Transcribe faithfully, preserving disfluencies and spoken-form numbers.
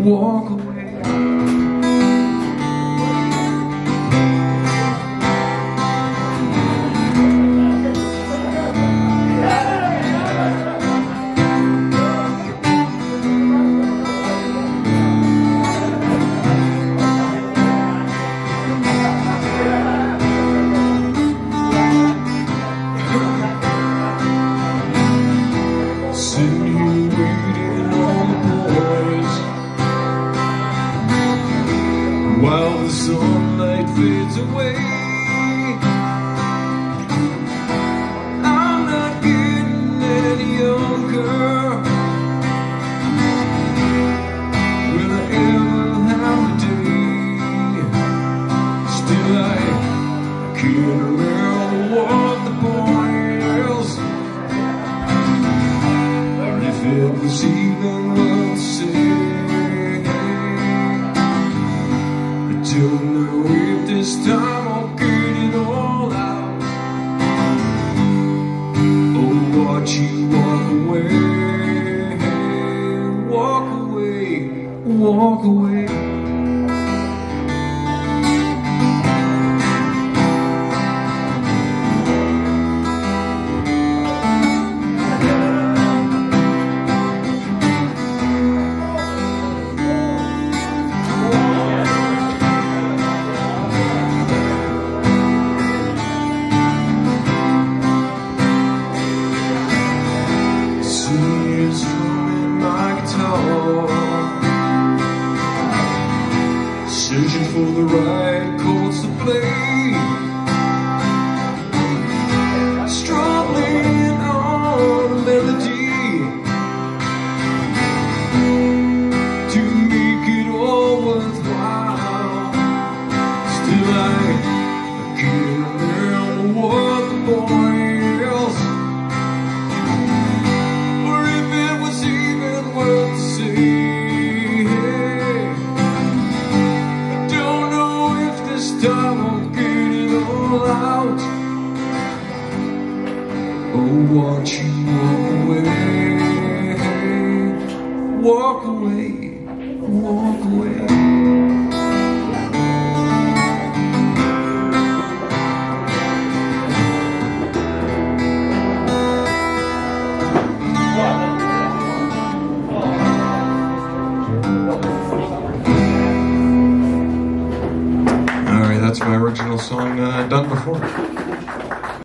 walk away. Sitting here waiting on the boys while the sunlight fades away. I'm not getting any younger. Will I ever have a day? Still I can't remember what the point is. It was even worth saying. I don't know if this time I'll get it all out. Oh, watch you walk away, walk away, walk away. Searching for the right chords to play, struggling on a melody to make it all worthwhile. Still I, I can't remember what the point is, or if it was even worth saying. Time I'll get it all out. Oh, watch you walk away, walk away, walk away. That's my original song uh, done before.